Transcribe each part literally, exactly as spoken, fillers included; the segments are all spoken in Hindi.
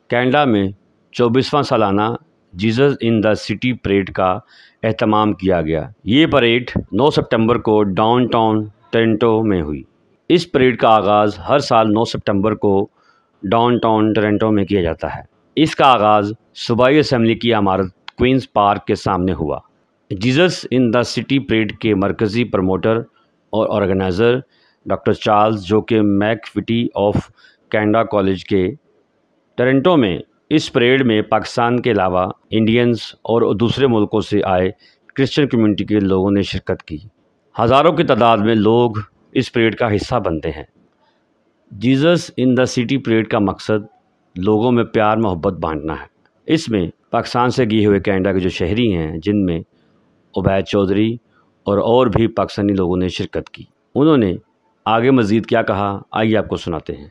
कनाडा में चौबीसवां सालाना Jesus in the city parade का एहतमाम किया गया। ये परेड नौ सितंबर को डाउनटाउन टोरंटो में हुई। इस परेड का आगाज़ हर साल नौ सितंबर को डाउनटाउन टोरंटो में किया जाता है। इसका आगाज़ सूबाई असम्बली की इमारत क्वींस पार्क के सामने हुआ। Jesus in the city parade के मरकज़ी प्रमोटर और ऑर्गेनाइज़र डॉक्टर चार्ल्स, जो कि मैकविटी ऑफ कनाडा कॉलेज के टोरंटो में इस परेड में पाकिस्तान के अलावा इंडियंस और दूसरे मुल्कों से आए क्रिश्चियन कम्युनिटी के लोगों ने शिरकत की। हज़ारों की तादाद में लोग इस परेड का हिस्सा बनते हैं। Jesus in the city parade का मकसद लोगों में प्यार मोहब्बत बांटना है। इसमें पाकिस्तान से गए हुए कनाडा के जो शहरी हैं, जिनमें उबैद चौधरी और और भी पाकिस्तानी लोगों ने शिरकत की, उन्होंने आगे मज़ीद क्या कहा, आइए आपको सुनाते हैं।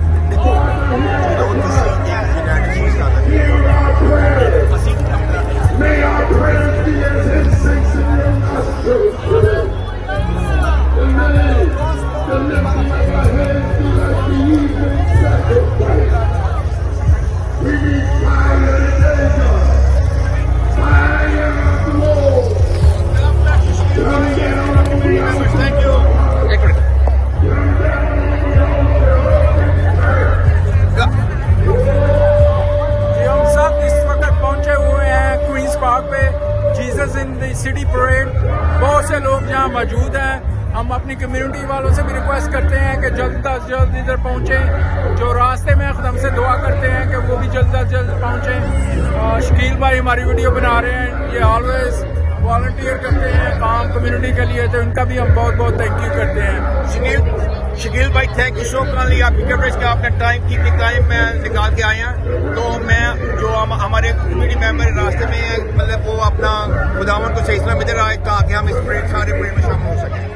सिटी परेड बहुत से लोग यहाँ मौजूद हैं। हम अपनी कम्युनिटी वालों से भी रिक्वेस्ट करते हैं कि जल्द अज जल्द इधर पहुँचें। जो रास्ते में हमसे दुआ करते हैं कि वो भी जल्द अज जल्द पहुँचें। शकील भाई हमारी वीडियो बना रहे हैं, ये ऑलवेज वॉलंटियर करते हैं काम कम्युनिटी के लिए, तो इनका भी हम बहुत बहुत थैंक यू करते हैं। शकील शकील भाई थैंक यू सो काइंडली, आपकी कवरेज का आपने टाइम की टाइम में निकाल के आए हैं। तो मैं जो हम हमारे कम्युनिटी मेंबर रास्ते में मतलब वो अपना खुदावन को सही सलामत इधर आए ताकि हम इस परेड सारे परेड में शामिल हो सकें।